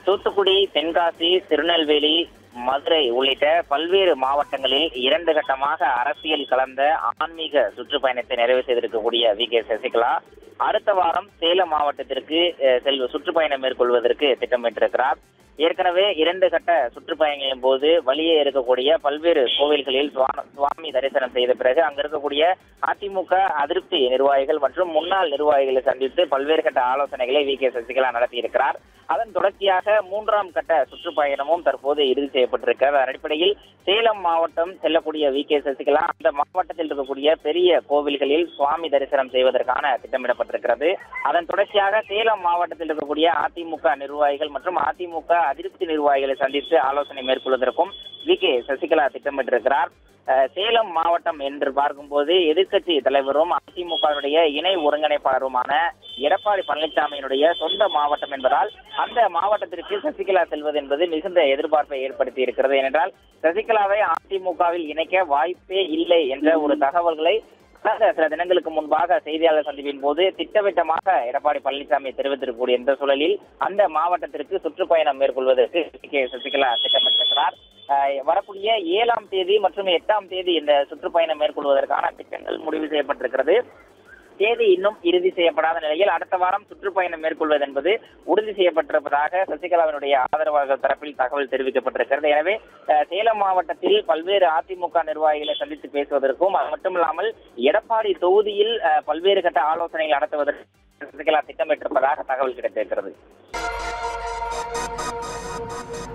தூத்துக்குடி, தென்காசி, திருநெல்வேலி, மதுரை உள்ளிட்ட பல்வேறு மாவட்டங்களில் 2 கட்டமாக அரசியல் கலந்த ஆன்மீக சுற்றுப்பயணத்தை நிறைவு செய்திருக்கக்கூடிய வி.கே. சசிகலா அடுத்த வாரம் சேலம் மாவட்டத்திற்கு சுற்றுப்பயணம் மேற்கொள்வதற்கு திட்டமிட்டிருக்கிறார். ஏற்கனவே 2 கட்ட சுற்றுப்பயணங்களின் போது வழியே இருக்கக்கூடிய பல்வேறு கோவில்களில் சுவாமி தரிசனம் செய்த பிறகு அங்க இருக்கக்கூடிய அதிமுக அதிருப்தி நிர்வாகிகள் மற்றும் முன்னாள் நிர்வாகிகளை சந்தித்து பல்வேறு கட்ட ஆலோசனைகளை வி.கே. சசிகலா நடத்தியிருக்கிறார். அதன் தொடர்ச்சியாக 3ஆம் கட்ட சுற்றுப்பயணமும் தற்போது இறுதி செய்யப்பட்டிருக்கிறது. அடிப்படையில் சேலம் மாவட்டம் செல்லக்கூடிய வி.கே. சசிகலா அந்த மாவட்டத்தில் இருக்கக்கூடிய பெரிய கோவில்களில் சுவாமி தரிசனம் செய்வதற்கான திட்டமிடப்பட்டிருக்கிறது. அதன் தொடர்ச்சியாக சேலம் மாவட்டத்தில் இருக்கக்கூடிய அதிமுக நிர்வாகிகள் மற்றும் அதிமுக அதிருப்தி நிர்வாகிகளை சந்தித்து ஆலோசனை மேற்கொள்வதற்கும் வி.கே. சசிகலா திட்டமிட்டிருக்கிறார். சேலம் மாவட்டம் என்று பார்க்கும்போது எதிர்க்கட்சி தலைவரும் அதிமுகவுடைய இணை ஒருங்கிணைப்பாளருமான எடப்பாடி பழனிசாமியினுடைய சொந்த மாவட்டம் என்பதால் அந்த மாவட்டத்திற்கு சசிகலா செல்வது என்பது மிகுந்த எதிர்பார்ப்பை ஏற்படுத்தி இருக்கிறது. ஏனென்றால் சசிகலாவை அதிமுகவில் இணைக்க வாய்ப்பே இல்லை என்ற ஒரு தகவல்களை சில தினங்களுக்கு முன்பாக செய்தியாளர் சந்திப்பின் போது திட்டவட்டமாக எடப்பாடி பழனிசாமி தெரிவித்திருக்கக்கூடிய இந்த சூழலில் அந்த மாவட்டத்திற்கு சுற்றுப்பயணம் மேற்கொள்வதற்கு வி.கே. சசிகலா திட்டமிட்டிருக்கிறார். வரக்கூடிய 7ஆம் தேதி மற்றும் 8ஆம் தேதி இந்த சுற்றுப்பயணம் மேற்கொள்வதற்கான திட்டங்கள் முடிவு செய்யப்பட்டிருக்கிறது. தேதி இன்னும் இறுதி செய்யப்படாத நிலையில் அடுத்த வாரம் சுற்றுப்பயணம் மேற்கொள்வது என்பது உறுதி செய்யப்பட்டிருப்பதாக சசிகலாவினுடைய ஆதரவாளர்கள் தரப்பில் தகவல் தெரிவிக்கப்பட்டிருக்கிறது. எனவே சேலம் மாவட்டத்தில் பல்வேறு அதிமுக நிர்வாகிகளை சந்தித்து பேசுவதற்கும் அது மட்டுமில்லாமல் எடப்பாடி தொகுதியில் பல்வேறு கட்ட ஆலோசனைகள் நடத்துவதற்கு சசிகலா திட்டமிட்டிருப்பதாக தகவல் கிடைத்திருக்கிறது.